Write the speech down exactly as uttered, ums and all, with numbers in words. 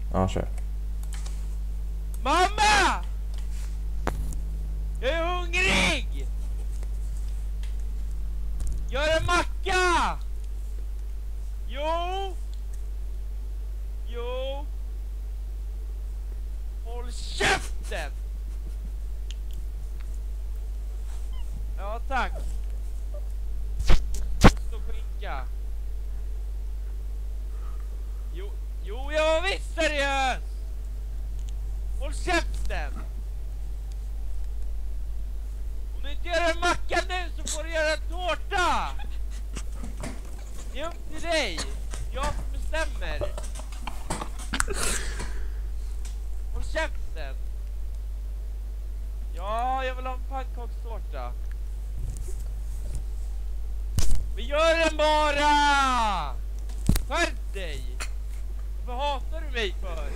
Ja, kör. Mamma! Jag är hungrig! Gör en macka! Jo! Jo! Håll käften! Ja, tack. Ost och skinka. Jo, jo, jag var visst seriös! Håll käften! Om du inte gör en macka nu så får du göra en tårta! Det är upp till dig. Jag som bestämmer. Håll käften! Ja, jag vill ha en pannkakstårta. Men gör den bara! Skärp dig! Vad hatar du mig för?